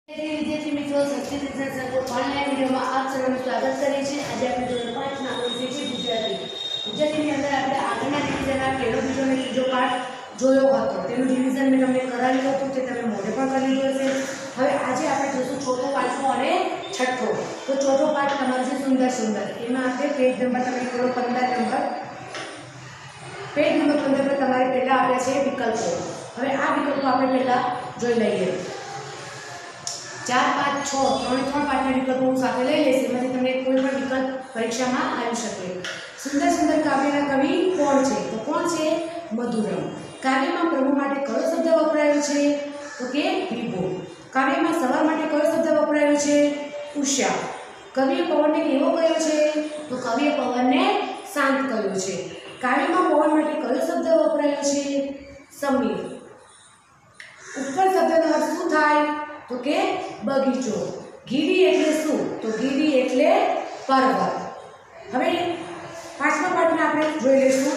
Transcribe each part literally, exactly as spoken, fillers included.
विद्यार्थी मित्रों संस्कृत शिक्षण को ऑनलाइन वीडियो में आप सर्वનું સ્વાગત કરીએ છીએ। આજે આપણે ધોરણ પાંચ ના વિષય છે ગુજરાતી। ગુજરાતીની અંદર આપણે આગળના રિવિઝનના પહેલો બીજો અને ત્રીજો પાઠ જોયો હતો, તેનું રિવિઝન મેં તમને કરાવ્યું હતું, તે તમે મોઢે પણ કરી લીધું હશે। હવે આજે આપણે જોશું ચોથો પાંચમો અને છઠ્ઠો। તો ચોથો પાઠ તમારો છે સુંદર સુંદર, એમાં આપણે પેજ નંબર તમે કરો પંદર નંબર, પેજ નંબર પંદર પર તમારે પહેલા આપ્યા છે વિકલ્પો। હવે આ વિકલ્પો આપણે પહેલા જોઈ લઈએ। चार पाँच छ त्रण त्रण पाठना विकल्पों साथे लई लेशे, एमांथी तमने कोई पण विकल्प परीक्षामां आवी शके। सुंदर सुंदर काव्यना कवि कोण छे? तो कोण छे? मधुरम। काव्यमां प्रभु माटे कयो शब्द वपरायो छे? तो के विभो। काव्यमां सवार माटे कयो शब्द वपरायो छे? उषा। कविए पवनने केवो कह्यो छे? तो कविए पवनने शांत कह्यो छे। काव्यमां पवन माटे कयो शब्द वपरायो छे? समीर। उपर शब्दनो अर्थ शुं थाय? तो के बगीचो। गीरी एटले शुं? तो गीरी एटले पर्वत। हवे पांचमा पाठने आपणे जोई लेशुं।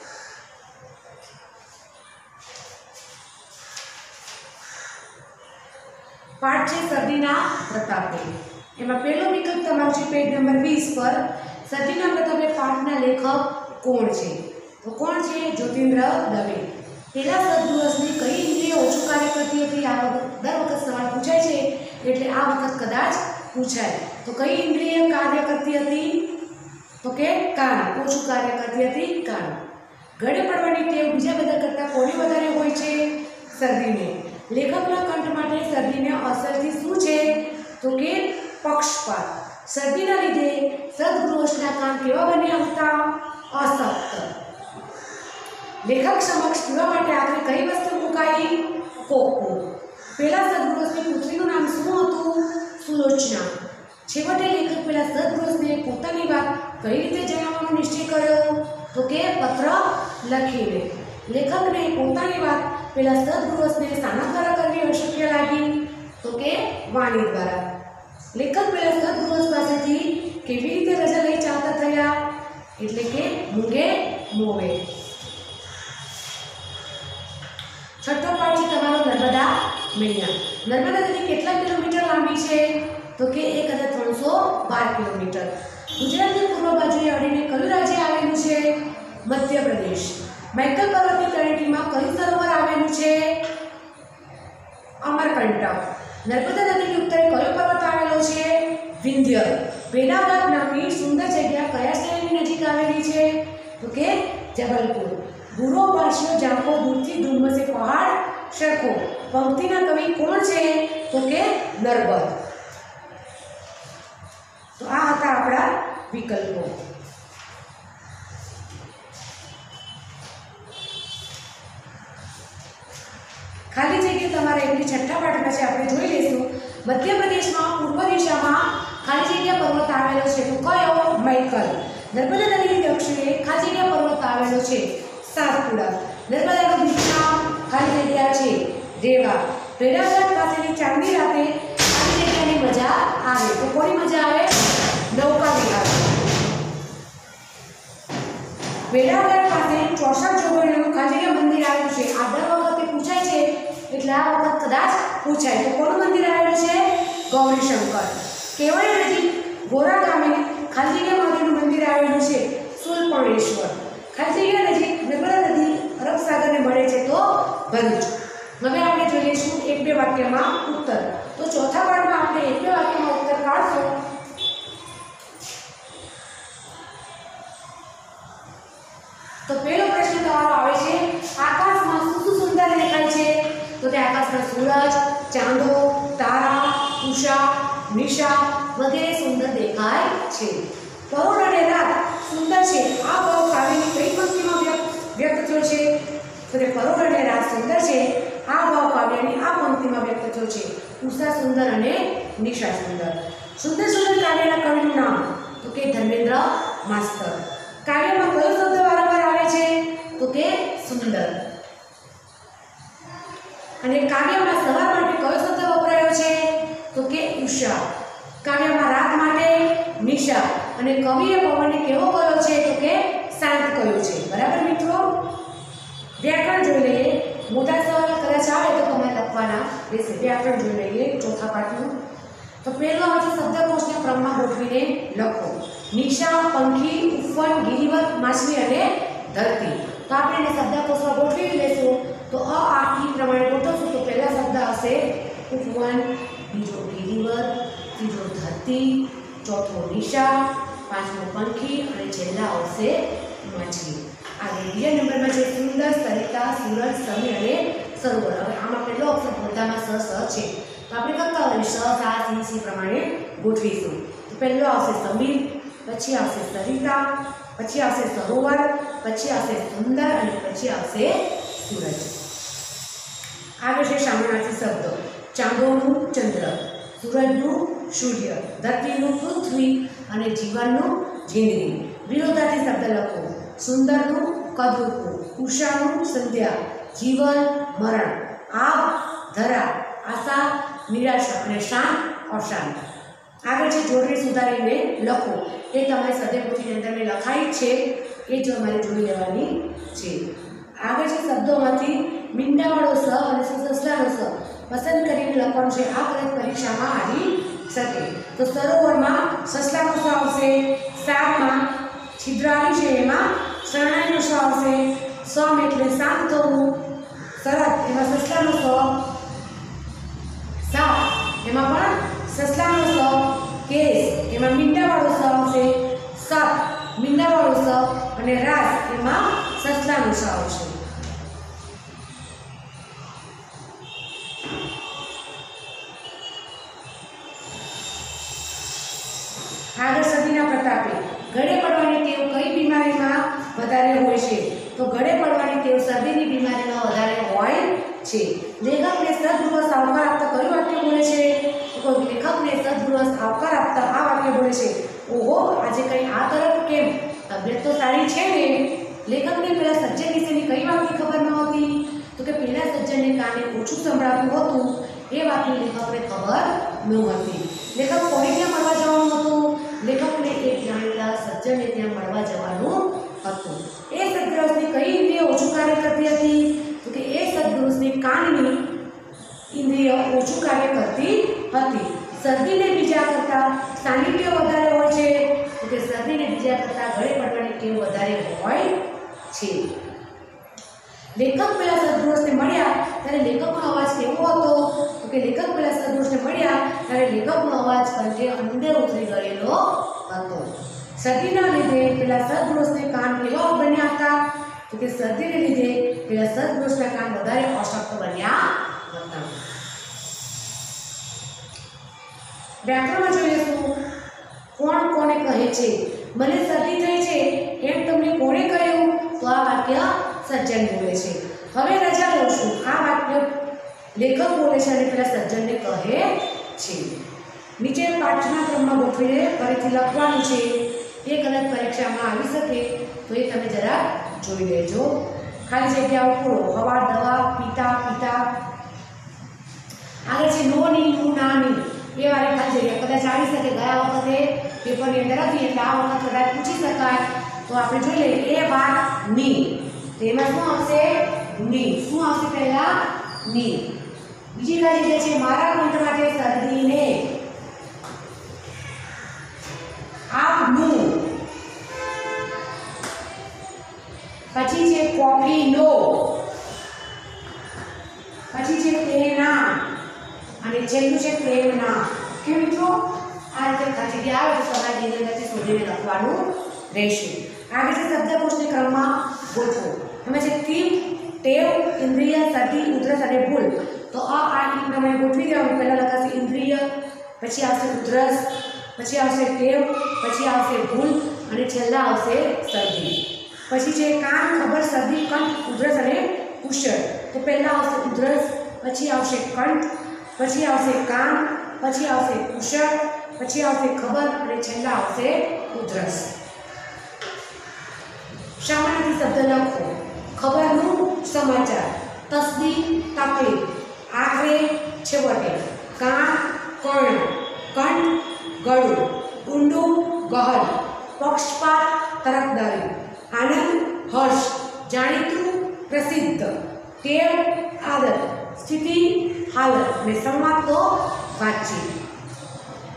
पाठ छे सर्दीना प्रतापे। एमां पहेलो विकल्प तमारो छे पेज नंबर वीस पर। सर्दीना प्रतापे पाठना लेखक कोण छे? तो कोण छे? ज्योतिन्द्र दवे। पहला सदगुरुसनी कई इंद्रिय ओछું कार्य करती હતી? आ दर वखत सवाल पूछाय छे એટલે આ વખત કદાચ પૂછાય। તો કઈ ઇન્દ્રિય કાર્ય કરતી હતી? તો કે કાન। ઓછું કાર્ય કરતી હતી કાન। ગળે પડવાની ટેવ બીજા બધા કરતા કોને વધારે હોય છે? શરદીને। લેખકના કંઠ માટે શરદીને અસરથી શું છે? તો કે પક્ષપાત। શરદીના લીધે સદગુરુસના કાન કેવા બન્યા હતા? અશક્ત। लेखक समक्ष पीवा माटे आखिर कई वस्तु मुकाई? कोको। पहला सदगुरुसनी पुत्रीनुं नाम शुं हतुं? सुलोचना। छेवटे लेखक पहला सदगुरुसने पोतानी वात कई रीते जणावવાનો निश्चय कर्यो? तो के पत्र लखीने। लेखकने पोतानी वात पहला सदगुरुसने शाना द्वारा करवी अशक्य लागी? तो के वाणी द्वारा। लेखक पहला सदगुरुस पासेथी केवी रीते रजा लई चालता थया? एटले के मूंगे मोवे। छठो पाठ छे तमारो नर्मदा मैया। नर्मदा नदी केटला किलोमीटर लांबी छे? तो के एक हज़ार तीन सौ बारह किलोमीटर। गुजरातनी पूर्व बाजुए अडीने कयुं राज्य आवेलुं छे? मध्य प्रदेश। मैकल पर्वतनी तळेटीमां कयुं सरोवर आवेलुं छे? अमरकंटक। नर्मदा नदीनी उत्तरे कयो पर्वत आवेलो छे? विंध्य। वेदावत नामनी सुंदर जग्या कया शहेरनी नजीक आवेली छे? तो के जबलपुर। गुरो पाशियो जाको दूरथी डुम्मसे पहाड़ सरखो। पंक्तिना कवि कोण छे? तो के नर्मद। तो आ हता आपड़ा विकल्पो। खाली जग्या तमारे एकली छठ्ठा पाठमां छे आपणे जोई लेशुं। मध्य प्रदेशमां पूर्व दिशामां खाली जग्या पर्वत आवेलो छे। तो कयो? मैकल। नर्मदा नदीनी दक्षिणे खाली जग्या पर्वत आवेलो छे? सातपुड़ा। नर्मदा बीचना खाली जग्या छे रेवा। वेरावट पासेनी चांदनी राते खाली जग्यानी मजा आवे। तो कोनी मजा आवे? नौका विहार। वेरावट पासे चौसठ जोगणीनुं खाली जग्या मंदिर आवेलुं छे। आ दर वखते पूछाय छे એટલે આ વખત કદાચ પૂછાય। તો કોનું મંદિર આવેલું છે? ગૌરીશંકર। કેવડી નજીક ગોરા ગામે ખાલી જગ્યા મહાદેવનું મંદિર આવેલું છે? શૂલપણેશ્વર। खाली जग्या नजीक नर्मदा नदी अरब सागर ने मळे छे? तो भरूच। हवे आपणे जोई लेशुं एक बे वाक्यमां उत्तर। तो चौथा पाठमां आपणे एक बे वाक्यमां उत्तर काढशुं। तो पहेलो प्रश्न तमारो आवे छे, आकाशमां शुं सुंदर देखाय छे? तो ते आकाशमां सूरज, चांदो, तारा, उषा, निशा वगैरे सुंदर देखाय छे। परोढ अने रात सुंदर छे। आ भाव काव्यनी कई पंक्तिमां व्यक्त थयो छे? तो ते परोढ अने रात सुंदर छे। आ भाव काव्यनी आ पंक्तिमां व्यक्त थयो छे? उषा सुंदर अने निशा सुंदर। सुंदर सुंदर काव्यना कविनुं नाम? तो के धर्मेन्द्र मास्तर। काव्यमां कयो शब्द वारंवार आवे छे? तो के सुंदर। अने काव्यमां सवार माटे कयो शब्द वपरायो छे? तो के उषा। काव्यमां रात माटे निशा। અને કવિએ પવનને કેવો કયો છે? તો કે શાંત કયો છે। બરાબર મિત્રો? વ્યાકરણ જોઈ લઈએ। મોટા સવાલ કદાચ આવે તો તમારે લખવાના રહેશે। વ્યાકરણ જોઈ લઈએ ચોથા પાઠમાં। तो पहलो आवे छे शब्दकोशने क्रममां गोठवीने लखो। निशा, पंखी, उफन, गिरिवर, माछली अने धरती। तो आपणे एने शब्दकोशमां गोठवी लेशुं। तो अ आ ई प्रमाणे गोठवशुं तो पहला शब्द आवशे उपवन, बीजो गिरिवर, तीजो धरती, चौथो निशा, पांचमो पंखी अने छेल्ला आवशे माछली। आगे बीजा नंबरमां छे सुंदर, सरिता, सूरज, समीर अने सरोवर। हवे आमां पहेलो अक्षर बधामां स स छे तो आपणे करता होईए स सा सी सी प्रमाणे गोठवीशुं। तो पहेलो आवशे समीर, पछी आवशे सरिता, पछी आवशे सरोवर, पछी आवशे सुंदर अने पछी आवशे सूरज। आगे छे समानार्थी शब्द चांदोनु चंद्र, सूरजनु सूर्य, धरतीनु पृथ्वी अने जीवननु जिंदगी। विरोधार्थी शब्द लखो सुंदरनु कदरूपु, उषानु संध्या, जीवन मरण, आग धरा, आशा निराशा अने शांत अशांत। आगे छे जोड़णी सुधारीने लखो ए तमारी सदेपोथीनी अंदर में लखाई छे ए जो अमारे जोई लेवानी छे। आगे छे शब्दोमांथी मींडावाळो स अने ससलानो स पसंद करीने लखવાનું છે। આ કદાચ પરીક્ષામાં આવી શકે તો સરોવરમાં સસલાનો સ આવશે, સારમાં છિદ્ર આવી છે એમાં શરણાઈનો સ આવશે, સમ એટલે શાંત થવું, શરત એમાં સસલાનો સ, સાપ એમાં પણ સસલાનો સ, કેસ એમાં મીંડાવાળો સ આવશે, સપ મીંડાવાળો સ અને રાસ એમાં સસલાનો સ આવશે। आगे सर्दीना प्रतापे गळे पड़वानी टेव कई बीमारीमां वधारे होय छे तो गळे पड़वानी टेव सर्दीनी बीमारीमां वधारे होय छे। लेखकने सद्गृह आवकार आपता कयुं वाक्य बोले छे तो लेखकने सद्गृह आवकार आपता आ वाक्य बोले छे ओहो आजे कई आ तरफ केम तबियत तो सारी छे ने। लेखकने पेला सज्जन विशेनी कई वातनी खबर नहोती तो के पेला सज्जनने काने ओछुं संभळाતું હતું ए वातनी लेखकने खबर नहोती। लेखक कोने ત્યાં મળવા જવાનું હતું? लेखकने एक जाणीता सज्जनने ત્યાં મળવા જવાનું હતું। એ સદ્ગૃહની કઈ ઇન્દ્રિય ઓછું કાર્ય કરતી હતી તો કે એ સદ્ગૃહની કાનની ઇન્દ્રિય ઓછું કાર્ય કરતી હતી। सर्दीने बीजा करता शानी टेव वधारे होय छे तो के सर्दीने बीजा करता गळे पड़वानी टेव वधारे होय छे। लेखक पेला सद्गृहने मळ्या त्यारे लेखकनो अवाज केवो हतो तो के लेखक पेला सद्गृहने मळ्या त्यारे लेखकनो अवाज कंठे अंदर उतरी गयेलो हतो। सर्दीना लीधे पेला सद्गृहने कान केवा बन्या हता तो के सर्दीने लीधे पेला सद्गृहना कान वधारे अशक्त बन्या हता। व्याकरणमां जोईशुं कोण कोने कहे छे मने सर्दी थई छे एम तमने कोणे कह्युं तो आ वाक्य सज्जन बोले छे। हवे रजा लઉં છું आ वाक्य लेखक बोले छे अने पेला सज्जनने कहे छे। नीचे पाठना क्रममां गोठवीने फरीथी लखवानुं छे ए कदाच परीक्षामां आवी शके तो ए तमे जरा जोई लेजो। खाली जग्याओ पूरो हवा दवा पिता पिता। आगे छे नो नी नु ना नी ए वाली खाली जग्या कदाच आवी शके गया वखते पेपरनी अंदर हती એટલે આ વખત કદાચ પૂછી શકાય તો આપણે જોઈ લઈએ એ વાર ની તેમાં શું આવશે ની શું આવશે પહેલા ની। બીજી બાજુ જે છે મારા કંઠ માટે શરદીને આપનું પછી છે કોફીનો પછી છે તેના અને છેલ્લું છે પ્રેમના। કે મિત્રો આ રીતે ખાલી જગ્યા આવે તો તમારે એની અંદરથી શોધીને લખવાનું રહેશે। आगे से शब्दकोशने क्रममां गोठवो। एमां छे कीम टेव इंद्रिय सर्दी उधरस अने भूल तो आ आ ई प्रमाणे गोठवी देवानुं। पहेला लखाशे इंद्रिय पछी आवशे उधरस पछी आवशे टेव पछी आवशे भूल अने छेल्ला आवशे सर्दी। पछी छे कान खबर सर्दी कंठ उधरस अने कुशल तो पहेला आवशे उधरस पछी आवशे कंठ पछी आवशे कान पछी आवशे कुशल पछी आवशे खबर अने छेल्ला आवशे उधरस। सामान्य शब्द लखो खबरनु समाचार तस्दीक तकलीफ आखरे छेवटे कान कर्ण कंठ गळु ऊंडू गहन पक्षपात तरफदारी आनंद हर्ष जाणीतु प्रसिद्ध टेव आदत स्थिति हालत ने संवाद तो बातचीत।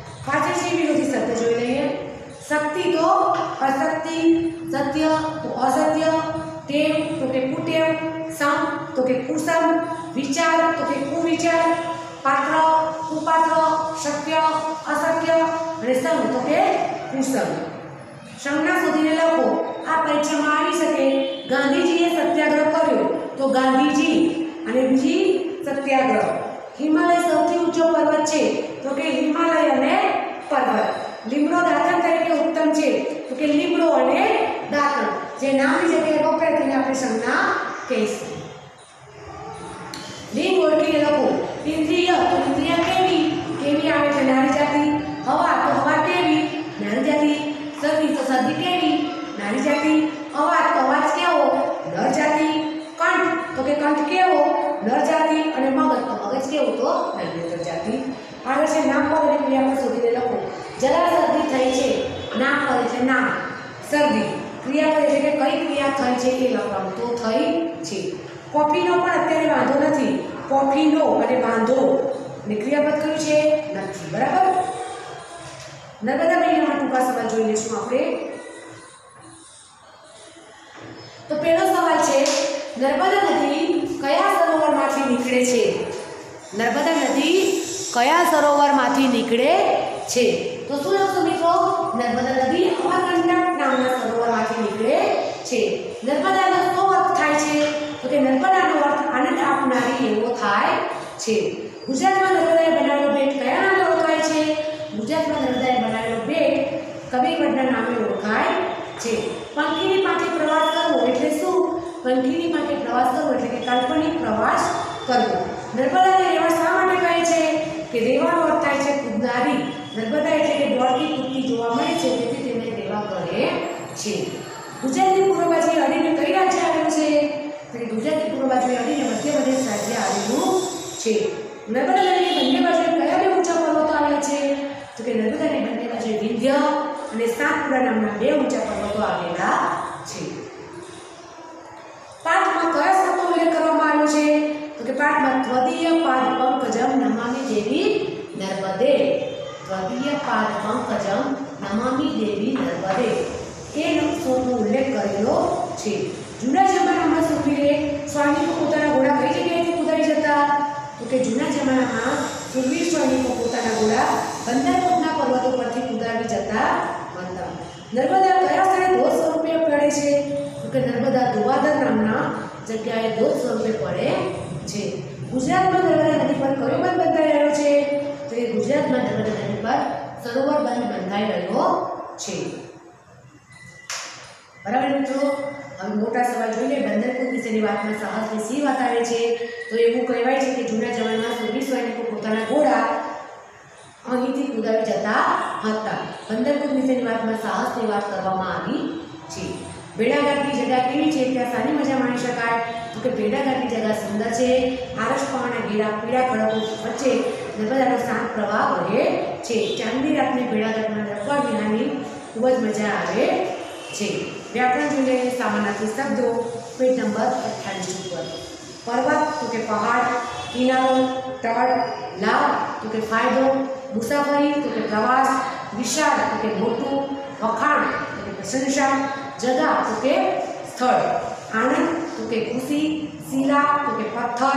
पाछळ जे विरोधी शब्द जोई लईए। शक्ति तो अशक्ति, सत्य तो असत्य, टेव तो के कुटेव, सम तो के कुसम, विचार तो के कुविचार, पात्र कुपात्र, शक्य अशक्य અને સમ તો કે કુસમ। સંજ્ઞા શોધીને લખો। આ પરીક્ષામાં આવી શકે। ગાંધીજીએ સત્યાગ્રહ કર્યો તો ગાંધીજી અને બીજી સત્યાગ્રહ। હિમાલય સૌથી ઊંચો પર્વત છે તો કે હિમાલય અને પર્વત। લીમડો દાંતણ તરીકે ઉત્તમ છે તો કે લીમડો અને દાંતણ। જે નામની જગ્યાએ વપરાય તેને આપણે સંજ્ઞા કહીશું। લિંગ ઓળખીને લખો। ઇન્દ્રિય તો ઇન્દ્રિય કેવી કેવી આવે છે નારી જાતિ। हवा तो हवा केवी नारी जाति। सर्दी तो सर्दी केवी नारी जाति। अवाज तो अवाज केवो नर जाति। कंठ तो के कंठ केवो नर जाति અને મગજ તો મગજ કેવું તો નર જાતિ। આગળ છે નામ પદ અને ક્રિયાપદ શોધીને લખો। જરા શરદી થઈ છે નામ પદ એટલે નામ શરદી। ક્રિયાપદ એટલે કે કઈ ક્રિયા થઈ છે એ લખવાનું તો થઈ છે। કોફીનો પણ અત્યારે વાંધો નથી। કોફીનો અને વાંધો અને ક્રિયાપદ કયું છે નથી। બરાબર। नर्मदा महीनामां टूंका सवाल जोई लेशुं आपणे। तो पहेलो सवाल छे नर्मदा नदी कया सरोवरमांथी નીકળે છે। नर्मदा नदी कया सरोवरमांथी નીકળે છે तो શું લખશો મિત્રો? नर्मदा नदी अमरकंटक नामना सरोवरमांथी નીકળે છે। नर्मदाનો શું અર્થ થાય છે તો કે નર્મદાનો અર્થ આનંદ આપનારી એવો થાય છે। ગુજરાતમાં નર્મદાએ બનાવેલો બેટ કયા નામે ઓળખાય છે? ગુજરાતમાં નર્મદાએ બનાવેલો બેટ કબીરવડના નામે ઓળખાય છે। પંખીની પાસે પ્રવાસ કરવો એટલે શું? પંખીની પાસે પ્રવાસ કરવો એટલે કે કાલ્પનિક પ્રવાસ કરવો। નર્મદાને રેવા શા માટે કહે છે કે રેવાનો અર્થ થાય છે કૂદનારી। નર્મદા એટલે કે દોડતી કૂદતી જોવા મળે છે તેથી તેને રેવા કહે છે। ગુજરાતની પૂર્વ બાજુએ અડીને કઈ રાજ્ય આવેલું છે તો કે ગુજરાતની પૂર્વ બાજુએ અડીને મધ્યપ્રદેશ રાજ્ય આવેલું છે। નર્મદા નદીની બંને બાજુએ કયા બે ઊંચા પર્વતો આવેલા છે તો કે નર્મદાની બંને બાજુએ વિંધ્ય અને સાતપુરા નામના બે ઊંચા પર્વતો આવેલા છે। પાઠમાં કયા શબ્દનો ઉલ્લેખ કરવામાં આવ્યો છે તો કે પાઠમાં ત્વદીય પાદ પંકજમ નમામિ દેવી નર્મદે। ત્વદીય પાદ પંકજમ નમામિ દેવી નર્મદે એ શબ્દનો ઉલ્લેખ કરેલો છે। જૂના જમાનામાં સુરવીરે સ્વામીકો પોતાના ઘોડા કઈ જગ્યાએથી કુદાવી જતા તો કે જૂના જમાનામાં સુરવીર સ્વામીકો પોતાના ઘોડા બંદરકોટના પર્વતો પરથી કુદાવી જતા હતા। નર્મદા કયા સ્થળે ધોધ સ્વરૂપે પડે છે તો કે નર્મદા ધોવાધર નામના જગ્યાએ ધોધ સ્વરૂપે પડે છે। ગુજરાતમાં નર્મદા નદી પર કયો બંધ બંધાઈ રહ્યો છે તો કે ગુજરાતમાં નર્મદા નદી પર સરોવર બંધ બંધાઈ રહ્યો છે। બરાબર મિત્રો। હવે મોટા સવાલ જોઈએ। બંદરકોટ વિશેની વાતમાં સાહસની સી વાત આવે છે તો એવું કહેવાય છે કે જૂના જમાનામાં સુરવીર સૈનિકો પોતાના ઘોડા અહીંથી કુદાવી જતા હતા। બંદરકોટ વિશેની વાતમાં સાહસની વાત કરવામાં આવી છે। ભેડાઘાટની જગ્યા કેવી છે ત્યાં સારી મજા માણી શકાય તો કે ભેડાઘાટની જગ્યા સુંદર છે। આરસપહાણના ઘેરા પીળા ખડકો વચ્ચે નર્મદાનો શાંત પ્રવાહ વહે છે। ચાંદની રાતને ભેડાઘાટમાં રખવા વિહારની ખૂબ જ મજા આવે છે। व्याकरण जो है सामानार्थी शब्दों पेज नंबर अट्ठाईस पर। पर्वत तो के पहाड़, किनारो, तट, लाभ तो के फायदो, मुसाफरी तो के प्रवास, विशाल तो के मोटू, वखाण तो के प्रशंसा, जगह तो के स्थल, आनंद तो के खुशी, शिला तो के पत्थर,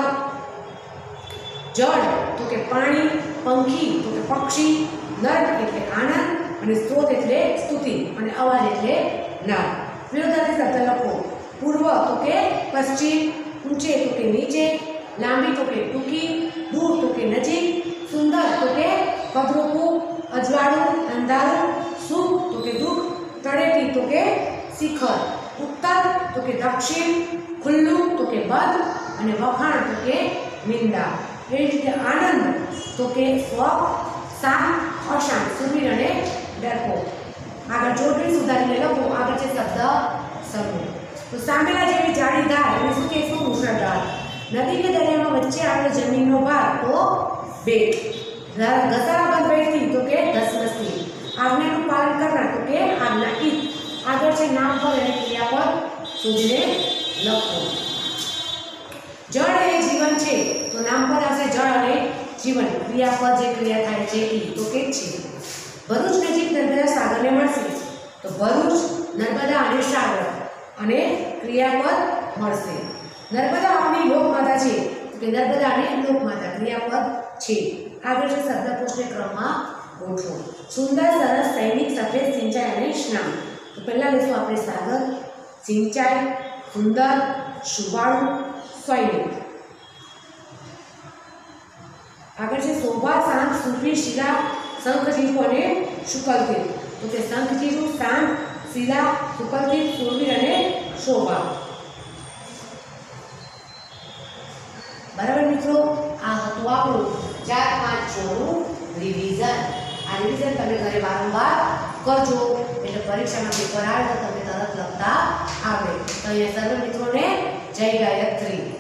जल तो के पानी, पंखी तो के पक्षी, नर એટલે આનંદ અને સ્ત્રોત એટલે સ્તુતિ અને અવાજ એટલે નાદ। विरोधार्थी शब्द लखो। पूर्व तो के पश्चिम, ऊंचे तो के नीचे, लांबी तो के टूकी, दूर तो के नजीक, सुंदर तो के कदरूपू, अजवाड़ू अंधारू, सुख तो के दुख, तड़ेटी तो के शिखर, उत्तर तो के दक्षिण, खुल्लू तो के बद અને વખાણ તો કે નિંદા। એ રીતે આનંદ તો કે સ્વપ, શાંત, અશાંત, સુરવીર અને ડરપોક। આગળ જોડણી સુધારીને લખો। આગળ છે શબ્દ સમૂહ। તો સામેલા જેવી જાળીદાર એને શું કહેશું? મુસળધાર। નદી કે દરિયામાં વચ્ચે આવેલો જમીનનો ભાગ તો બેટ। ઘસારાબંધ બેઠતી તો કે ધસમસતી। આજ્ઞાનું પાલન કરનાર તો કે આજ્ઞાકીત। આગળ છે નામપદ અને ક્રિયાપદ શોધીને લખો। જળ એ જીવન છે તો નામપદ આવશે જળ અને જીવન। ક્રિયાપદ જે ક્રિયા થાય છે એ તો કે છે। ભરૂચ નજીક નર્મદા સાગરને મળશે તો ભરૂચ નર્મદા અને સાગર અને ક્રિયાપદ મળશે. નર્મદા આપણી લોકમાતા છે તો કે નર્મદા અને લોકમાતા ક્રિયાપદ છે. આગળ છે શબ્દકોશને ક્રમમાં ગોઠવો. સુંદર સરસ સૈનિક સફેદ સિંચાઈ અને સ્નાન. તો પહેલા લેશું આપણે સાગર, સિંચાઈ, સુંદર, સુવાળું, સૈનિક. આગળ છે શોભા, શાંત, સુફી, શિલા, શંખજીરું અને શુકલતીર. તો કે શંખજીરું, શાંત, શિલા, શુકલતીર, સુરવીર અને શોભા. બરાબર મિત્રો, આ હતું આપણું ચાર પાંચ છ નું રિવિઝન. આ રિવિઝન તમે ઘરે વારંવાર કરજો એટલે પરીક્ષામાં પેપર આવે તો તમને તરત લખતા આવડે. તો અહીંયા સર્વ મિત્રોને જય ગાયત્રી.